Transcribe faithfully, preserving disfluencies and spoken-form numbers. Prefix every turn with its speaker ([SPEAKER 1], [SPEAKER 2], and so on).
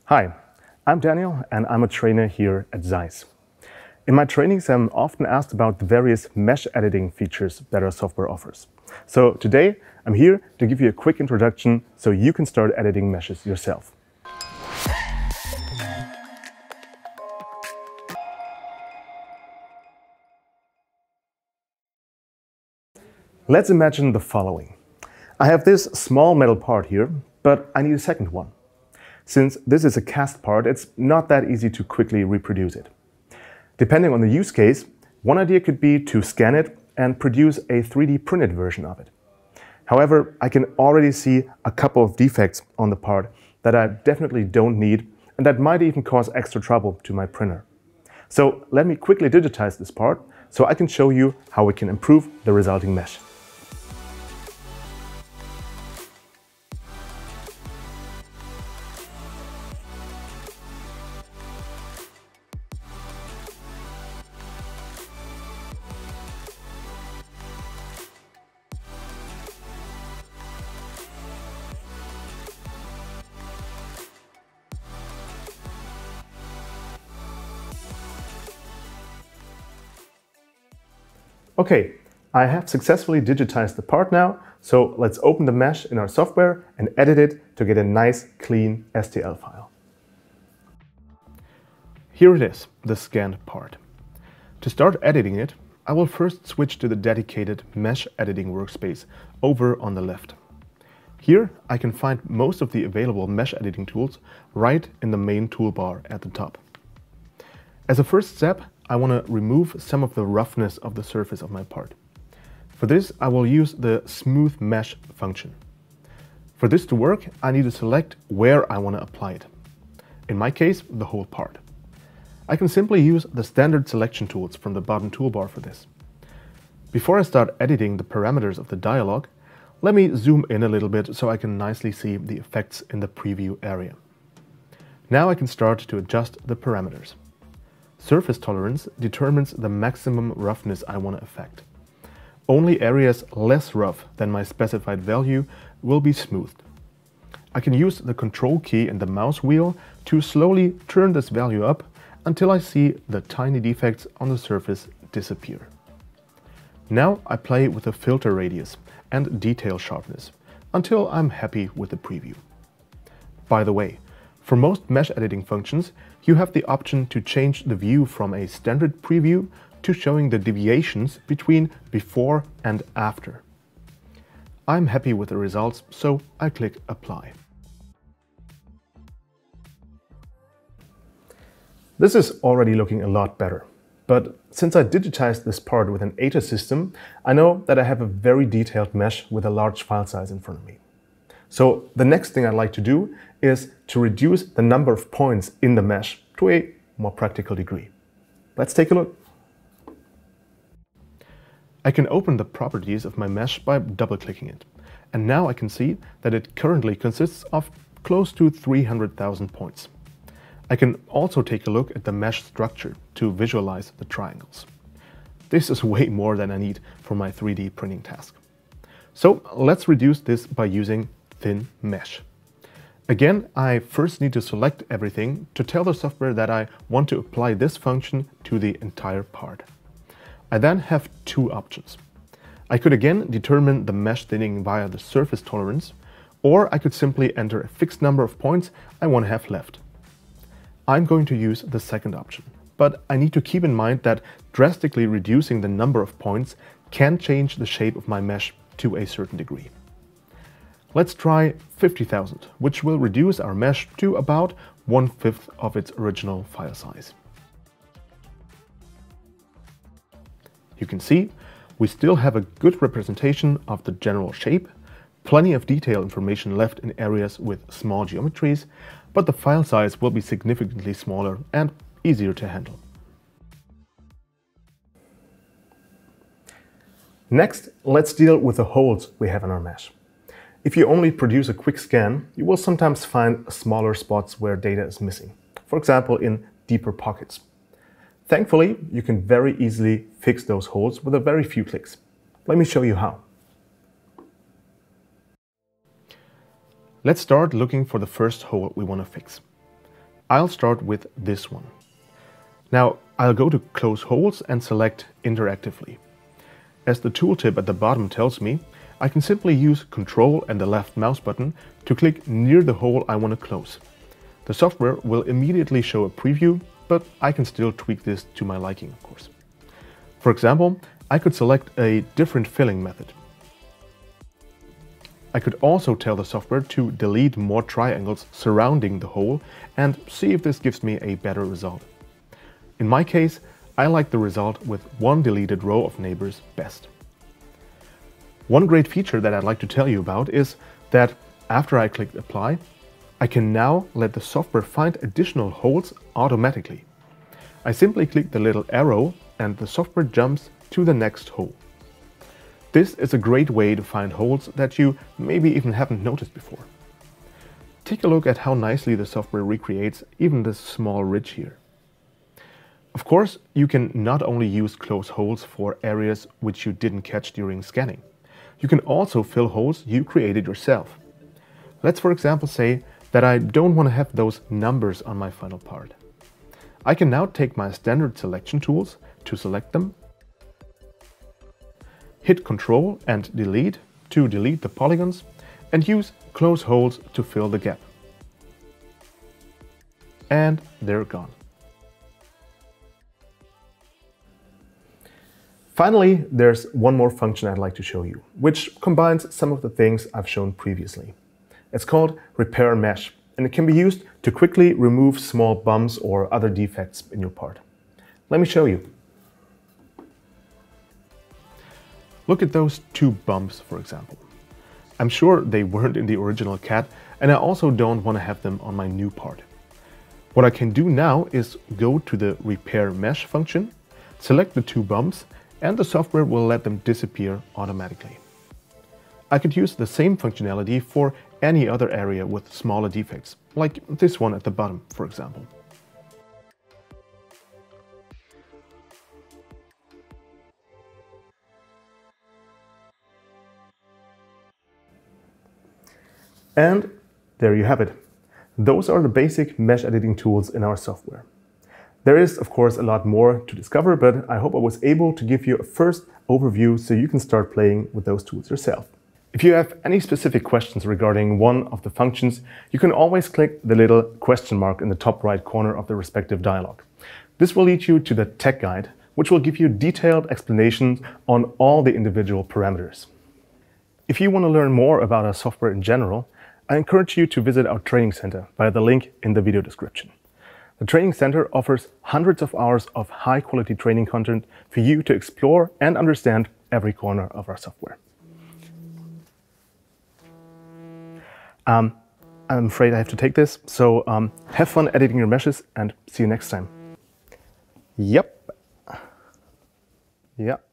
[SPEAKER 1] Hi, I'm Daniel and I'm a trainer here at Zeiss. In my trainings, I'm often asked about the various mesh editing features that our software offers. So today, I'm here to give you a quick introduction so you can start editing meshes yourself. Let's imagine the following. I have this small metal part here, but I need a second one. Since this is a cast part, it's not that easy to quickly reproduce it. Depending on the use case, one idea could be to scan it and produce a three D printed version of it. However, I can already see a couple of defects on the part that I definitely don't need and that might even cause extra trouble to my printer. So let me quickly digitize this part so I can show you how we can improve the resulting mesh. Okay, I have successfully digitized the part now, so let's open the mesh in our software and edit it to get a nice, clean S T L file. Here it is, the scanned part. To start editing it, I will first switch to the dedicated mesh editing workspace over on the left. Here I can find most of the available mesh editing tools right in the main toolbar at the top. As a first step, I want to remove some of the roughness of the surface of my part. For this, I will use the Smooth Mesh function. For this to work, I need to select where I want to apply it. In my case, the whole part. I can simply use the standard selection tools from the bottom toolbar for this. Before I start editing the parameters of the dialog, let me zoom in a little bit so I can nicely see the effects in the preview area. Now I can start to adjust the parameters. Surface tolerance determines the maximum roughness I want to affect. Only areas less rough than my specified value will be smoothed. I can use the control key and the mouse wheel to slowly turn this value up until I see the tiny defects on the surface disappear. Now I play with the filter radius and detail sharpness until I'm happy with the preview. By the way, for most mesh editing functions, you have the option to change the view from a standard preview to showing the deviations between before and after. I'm happy with the results, so I click Apply. This is already looking a lot better, but since I digitized this part with an A T A system, I know that I have a very detailed mesh with a large file size in front of me. So the next thing I'd like to do is to reduce the number of points in the mesh to a more practical degree. Let's take a look. I can open the properties of my mesh by double-clicking it. And now I can see that it currently consists of close to three hundred thousand points. I can also take a look at the mesh structure to visualize the triangles. This is way more than I need for my three D printing task. So let's reduce this by using Thin Mesh. Again, I first need to select everything to tell the software that I want to apply this function to the entire part. I then have two options. I could again determine the mesh thinning via the surface tolerance, or I could simply enter a fixed number of points I want to have left. I'm going to use the second option, but I need to keep in mind that drastically reducing the number of points can change the shape of my mesh to a certain degree. Let's try fifty thousand, which will reduce our mesh to about one-fifth of its original file size. You can see we still have a good representation of the general shape, plenty of detail information left in areas with small geometries, but the file size will be significantly smaller and easier to handle. Next, let's deal with the holes we have in our mesh. If you only produce a quick scan, you will sometimes find smaller spots where data is missing, for example in deeper pockets. Thankfully, you can very easily fix those holes with a very few clicks. Let me show you how. Let's start looking for the first hole we want to fix. I'll start with this one. Now, I'll go to Close Holes and select Interactively. As the tooltip at the bottom tells me, I can simply use Control and the left mouse button to click near the hole I want to close. The software will immediately show a preview, but I can still tweak this to my liking, of course. For example, I could select a different filling method. I could also tell the software to delete more triangles surrounding the hole and see if this gives me a better result. In my case, I like the result with one deleted row of neighbors best. One great feature that I'd like to tell you about is that after I click Apply, I can now let the software find additional holes automatically. I simply click the little arrow and the software jumps to the next hole. This is a great way to find holes that you maybe even haven't noticed before. Take a look at how nicely the software recreates even this small ridge here. Of course, you can not only use close holes for areas which you didn't catch during scanning. You can also fill holes you created yourself. Let's for example say that I don't want to have those numbers on my final part. I can now take my standard selection tools to select them, hit Control and Delete to delete the polygons, and use Close Holes to fill the gap. And they're gone. Finally, there's one more function I'd like to show you, which combines some of the things I've shown previously. It's called Repair Mesh, and it can be used to quickly remove small bumps or other defects in your part. Let me show you. Look at those two bumps, for example. I'm sure they weren't in the original C A D, and I also don't want to have them on my new part. What I can do now is go to the Repair Mesh function, select the two bumps, and the software will let them disappear automatically. I could use the same functionality for any other area with smaller defects, like this one at the bottom, for example. And there you have it. Those are the basic mesh editing tools in our software. There is, of course, a lot more to discover, but I hope I was able to give you a first overview so you can start playing with those tools yourself. If you have any specific questions regarding one of the functions, you can always click the little question mark in the top right corner of the respective dialog. This will lead you to the tech guide, which will give you detailed explanations on all the individual parameters. If you want to learn more about our software in general, I encourage you to visit our training center via the link in the video description. The Training Center offers hundreds of hours of high-quality training content for you to explore and understand every corner of our software. Um, I'm afraid I have to take this, so um, have fun editing your meshes and see you next time. Yep. Yeah.